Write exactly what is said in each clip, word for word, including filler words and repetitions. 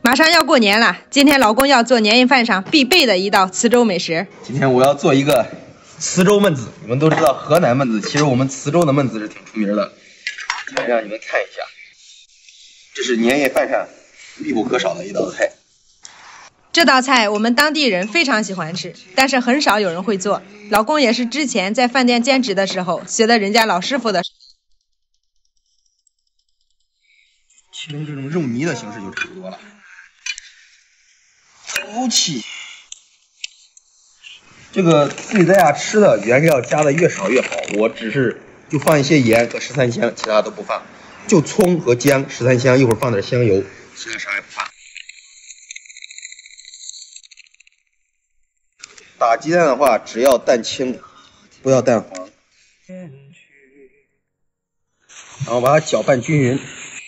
马上要过年了，今天老公要做年夜饭上必备的一道磁州美食。 今天我要做一个磁州焖子。你们都知道河南焖子，其实我们磁州的焖子是挺出名的。让你们看一下，这是年夜饭上必不可少的一道菜。 这道菜我们当地人非常喜欢吃，但是很少有人会做。老公也是之前在饭店兼职的时候学的人家老师傅的。 切成这种肉泥的形式就差不多了。枸杞，这个自己在家吃的原料加的越少越好。我只是就放一些盐和十三香，其他都不放，就葱和姜、十三香，一会儿放点香油，其他啥也不放。打鸡蛋的话，只要蛋清，不要蛋黄，然后把它搅拌均匀。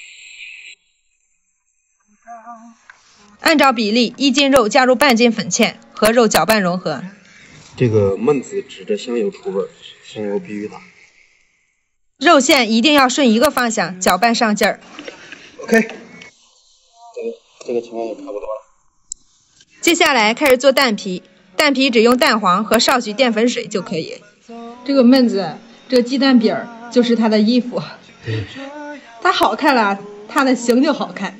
按照比例，一斤肉加入半斤粉芡，和肉搅拌融合。 这个焖子指着香油出味，香油必须大。 肉馅一定要顺一个方向搅拌上劲儿。 OK， 这个这个情况也差不多了。 接下来开始做蛋皮，蛋皮只用蛋黄和少许淀粉水就可以。这个焖子，这个鸡蛋饼就是它的衣服。它好看了，它的形就好看。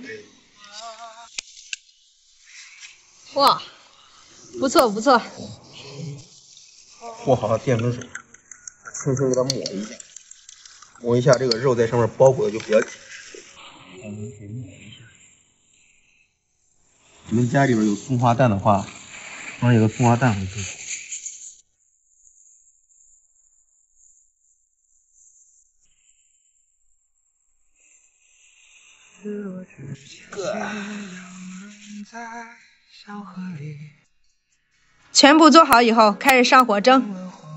哇，不错不错。 和好了淀粉水，轻轻给它抹一下，抹一下，这个肉在上面包裹的就比较紧实。你们家里边有松花蛋的话，放一个松花蛋会更好。 全部做好以后，开始上火蒸。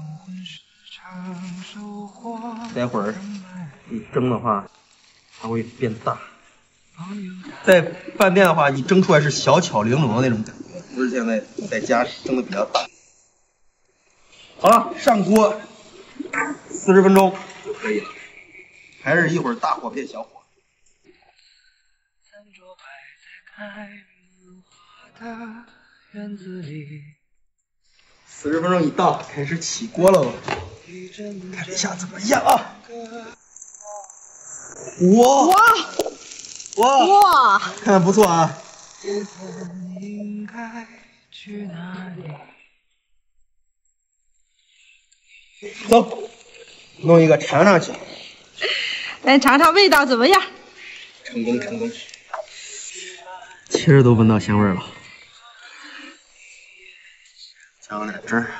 待会儿你蒸的话，它会变大。在饭店的话，你蒸出来是小巧玲珑的那种感觉，不是现在在家蒸的比较大。好了，上锅四十分钟就可以了，还是一会儿大火变小火。四十分钟一到，开始起锅喽，看这下怎么样啊？哇哇哇哇， 看不错啊！走，弄一个尝上去。 来尝尝味道怎么样？ 成功成功，其实都闻到香味了。加点汁儿。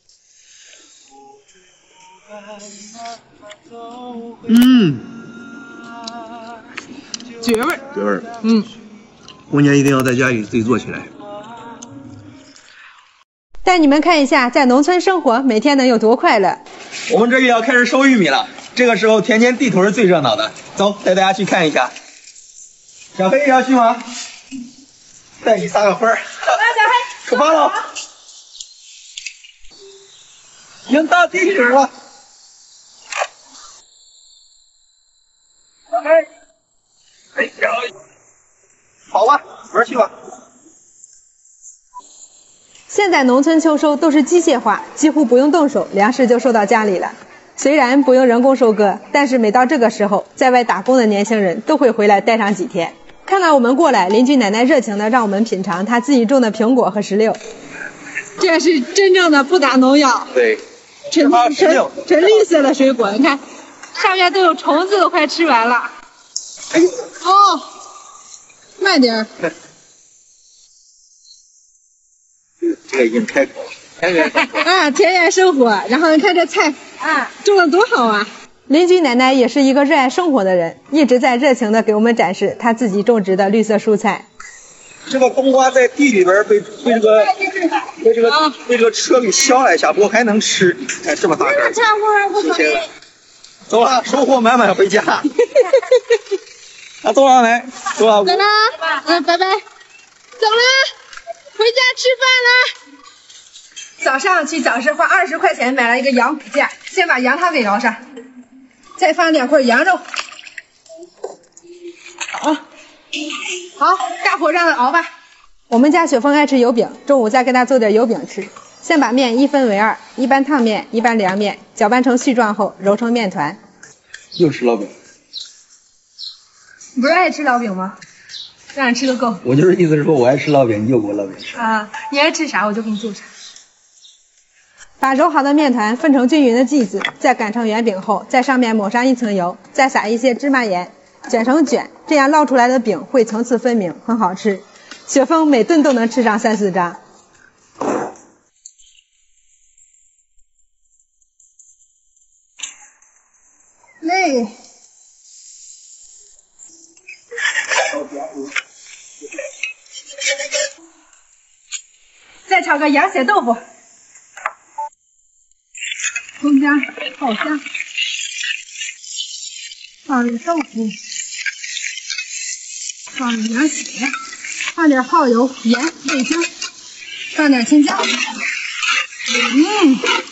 嗯， 绝味儿， 绝味儿。 嗯， 过年一定要在家里自己做起来。 带你们看一下，在农村生活每天能有多快乐。 我们这也要开始收玉米了，这个时候田间地头是最热闹的。走，带大家去看一下。小黑也要去吗？带你撒个欢儿。 走吧，小黑， 出发喽！已经到地底了。小黑，哎呀，好吧，玩去吧。 现在农村秋收都是机械化，几乎不用动手，粮食就收到家里了。虽然不用人工收割，但是每到这个时候，在外打工的年轻人都会回来待上几天。看到我们过来，邻居奶奶热情的让我们品尝她自己种的苹果和石榴。这是真正的不打农药， 对， 纯纯纯绿色的水果，你看上面都有虫子，都快吃完了。哎呦，哦，慢点儿。 这个已经开口了，田园生活啊，田园生活。然后你看这菜啊，种的多好啊！邻居奶奶也是一个热爱生活的人，一直在热情的给我们展示她自己种植的绿色蔬菜。 这个冬瓜在地里边被被这个被这个被这个车给削了一下，不过还能吃。看这么大个，新鲜的。走了，收获满满回家。啊，走了没？走了。 走了，嗯，拜拜。走了，回家吃饭了。早上去早市花二十块钱买了一个羊骨架，先把羊汤给熬上，再放两块羊肉。好， 好，大火让它熬吧。我们家雪峰爱吃油饼，中午再给他做点油饼吃。先把面一分为二，一半烫面，一半凉面，搅拌成絮状后揉成面团。 又吃烙饼？ 你不是爱吃烙饼吗？让你吃个够。 我就是意思是说我爱吃烙饼，你又给我烙饼吃。 啊，你爱吃啥我就给你做啥。把揉好的面团分成均匀的剂子，再擀成圆饼后，在上面抹上一层油，再撒一些芝麻盐，卷成卷，这样烙出来的饼会层次分明，很好吃。雪峰每顿都能吃上三四张。累。再炒个羊血豆腐，葱姜爆香，放入豆腐，放入羊血，放点耗油、盐、味精，放点青椒。嗯，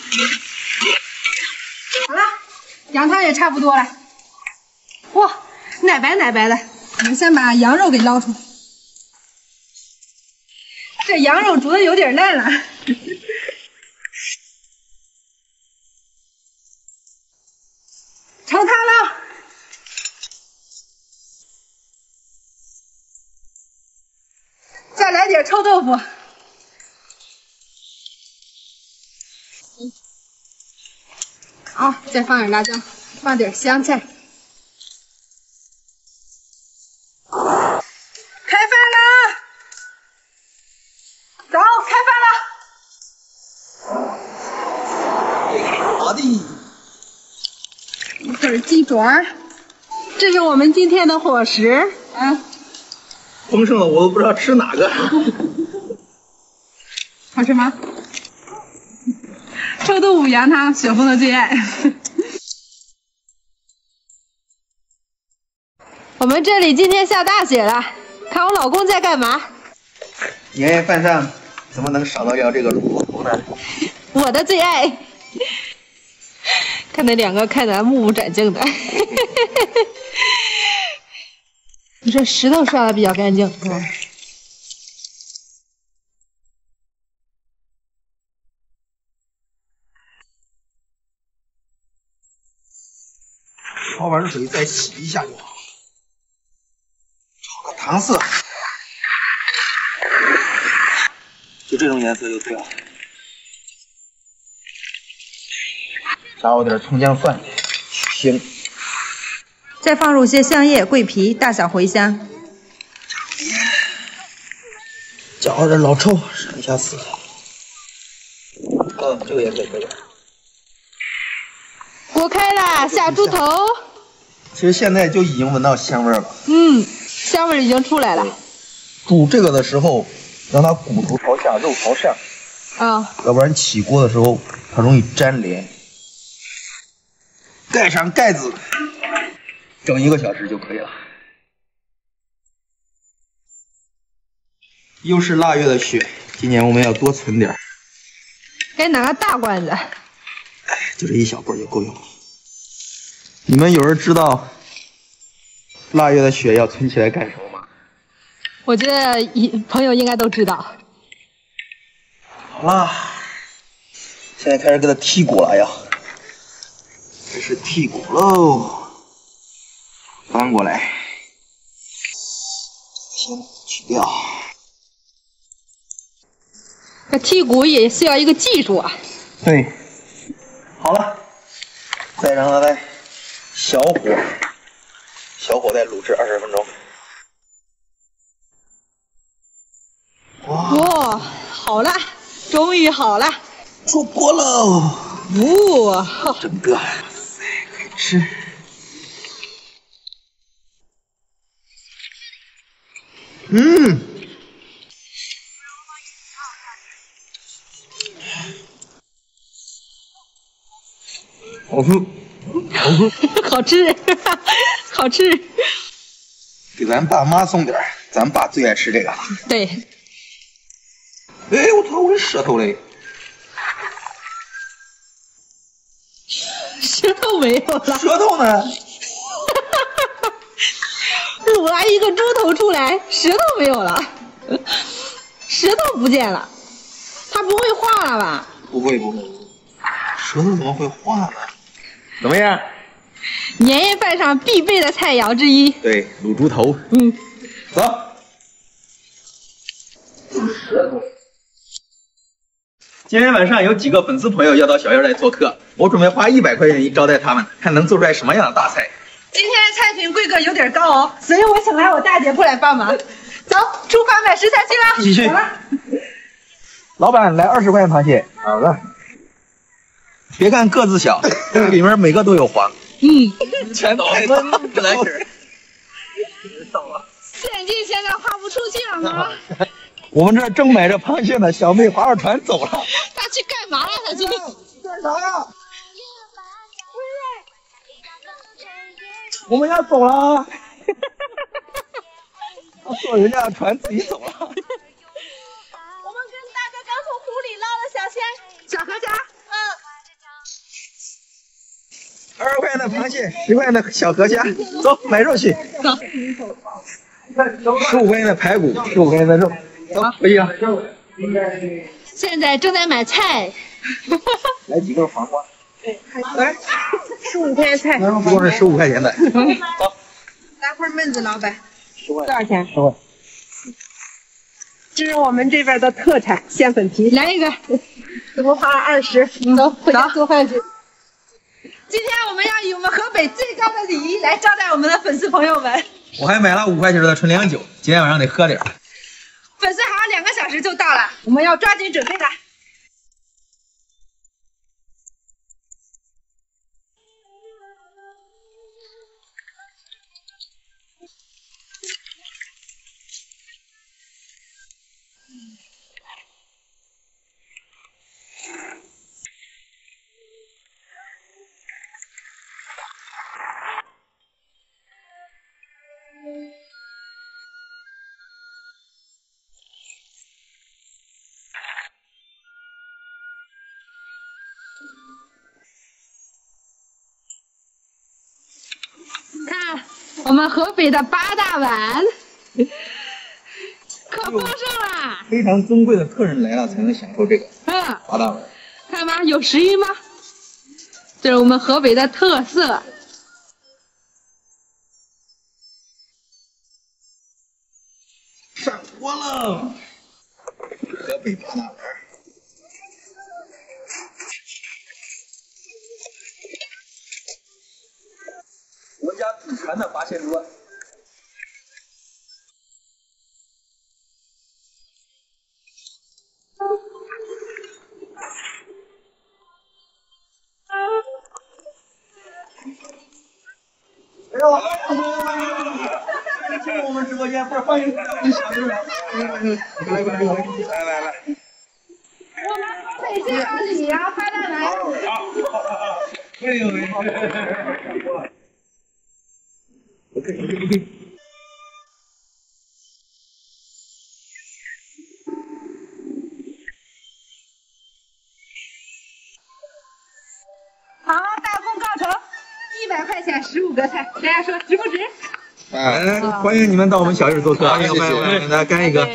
好了，羊汤也差不多了。哇，奶白奶白的。我们先把羊肉给捞出来。这羊肉煮的有点烂了。盛汤了。再来点臭豆腐。好，再放点辣椒，放点香菜。开饭了！走，开饭了！ 好的。 一会儿鸡爪，这是我们今天的伙食啊。 丰盛的我都不知道吃哪个。 好吃吗？臭豆腐羊汤，雪峰的最爱。我们这里今天下大雪了，看我老公在干嘛？ 年夜饭上怎么能少得了这个卤头呢？ 我的最爱。看那两个看咱目不转睛的。你这石头刷的比较干净，是吧？ 焯完水再洗一下就好。炒个糖色，就这种颜色就对了。加入点葱姜蒜，去腥。 再放入些香叶、桂皮、大小茴香。 加入点老抽，上一下色。哦，这个颜色可以。 锅开了，下猪头。 其实现在就已经闻到香味了。 嗯，香味已经出来了。 煮这个的时候，让它骨头朝下，肉朝上。 啊、 要不然起锅的时候它容易粘连。盖上盖子，整一个小时就可以了。又是腊月的雪，今年我们要多存点。 该拿个大罐子。 就这一小棍就够用了。你们有人知道腊月的雪要存起来干什么吗？ 我觉得一朋友应该都知道。 好啦，现在开始给它剔骨了呀。开始剔骨喽，翻过来，先取掉。 这剔骨也需要一个技术啊。 对，好了，再让它在小火，小火再卤制二十分钟。哇， 哇，好了，终于好了， 出锅喽！ 哇， 整个。吃，嗯，好吃，好吃， 好吃，好吃。 给咱爸妈送点，咱爸最爱吃这个。 对。 哎，我操，我这舌头嘞！ 舌头没有了， 舌头呢？ 卤了一个猪头出来，石头没有了，石头不见了，它不会化了吧？ 不会不会，舌头怎么会化呢？怎么样？ 年夜饭上必备的菜肴之一。 对，卤猪头。 嗯， 走。舌头。今天晚上有几个粉丝朋友要到小院来做客，我准备花一百块钱招待他们，看能做出来什么样的大菜。 今天的菜品规格有点高哦，所以我请来我大姐夫来帮忙。走，出发买食材去了。 一起去。老板，来二十块螃蟹。好的。别看个子小，里面每个都有黄。 嗯， 全都太大，不难吃。 现金现在花不出去了吗？ 我们这正买着螃蟹呢，小妹划着船走了。 他去干嘛了？他去干啥呀？我们要走了。他坐人家的船自己走了。我们跟大哥刚从湖里捞了小鲜小河虾。嗯。 二十块钱的螃蟹，十块钱的小河虾，走，买肉去。 走。 十五块钱的排骨，十五块钱的肉，走，回去了。 现在正在买菜。 来几根黄瓜。来， 十五块钱菜。 一共是十五块钱的。走。 来块焖子，老板。 十块。 多少钱？ 十块。 这是我们这边的特产鲜粉皮，来一个。这不花了二十，走，回家做饭去。今天我们要以我们河北最高的礼仪来招待我们的粉丝朋友们。 我还买了五块钱的纯粮酒，今天晚上得喝点。 粉丝还有两个小时就到了，我们要抓紧准备了。看，我们河北的八大碗，可丰盛了。 非常尊贵的客人来了才能享受这个。 嗯， 八大碗。 看吧，有食欲吗？这是我们河北的特色。 上锅了，河北八大碗。我家祖传的八仙桌。哎呦！进入我们直播间，不是欢迎小弟们，来来来来来来。 我们河北最高礼啊，八大碗。 哎呦喂！OK OK OK。 好，大功告成，一百块钱十五个菜，大家说值不值？ 来来，欢迎你们到我们小院做客，欢迎欢迎欢迎，大家干一个。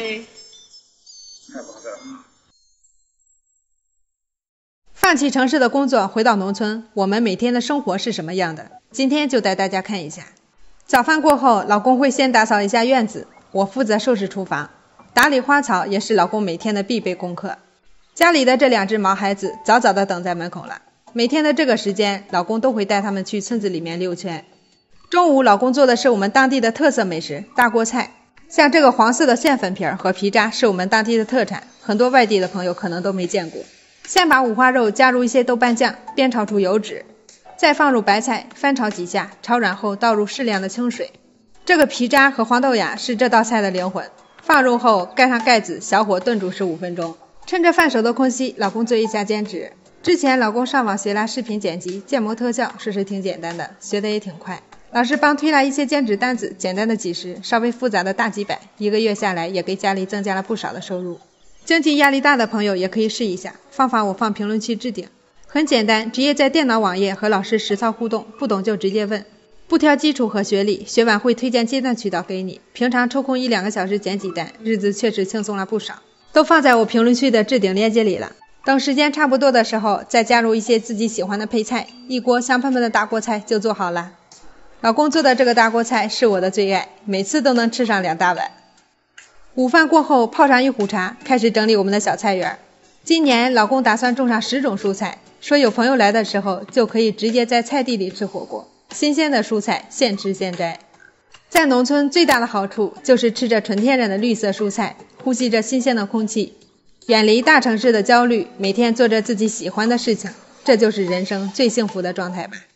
放弃城市的工作，回到农村，我们每天的生活是什么样的？今天就带大家看一下。早饭过后，老公会先打扫一下院子，我负责收拾厨房，打理花草也是老公每天的必备功课。家里的这两只毛孩子早早的等在门口了，每天的这个时间，老公都会带他们去村子里面溜圈。中午，老公做的是我们当地的特色美食大锅菜，像这个黄色的馅粉皮和皮渣是我们当地的特产，很多外地的朋友可能都没见过。先把五花肉加入一些豆瓣酱，煸炒出油脂，再放入白菜，翻炒几下，炒软后倒入适量的清水。这个皮渣和黄豆芽是这道菜的灵魂，放入后盖上盖子，小火炖煮十五分钟。趁着饭熟的空隙，老公做一下兼职。之前老公上网学了视频剪辑、建模特效，说是挺简单的，学得也挺快。老师帮推了一些兼职单子，简单的几十，稍微复杂的大几百，一个月下来也给家里增加了不少的收入。经济压力大的朋友也可以试一下，方法我放评论区置顶。很简单，直接在电脑网页和老师实操互动，不懂就直接问。 不挑基础和学历，学晚会推荐接单渠道给你，平常抽空一两个小时捡几单，日子确实轻松了不少。都放在我评论区的置顶链接里了。等时间差不多的时候，再加入一些自己喜欢的配菜，一锅香喷喷的大锅菜就做好了。老公做的这个大锅菜是我的最爱，每次都能吃上两大碗。午饭过后泡上一壶茶，开始整理我们的小菜园。今年老公打算种上十种蔬菜，说有朋友来的时候就可以直接在菜地里吃火锅，新鲜的蔬菜现吃现摘。在农村最大的好处就是吃着纯天然的绿色蔬菜，呼吸着新鲜的空气，远离大城市的焦虑，每天做着自己喜欢的事情，这就是人生最幸福的状态吧。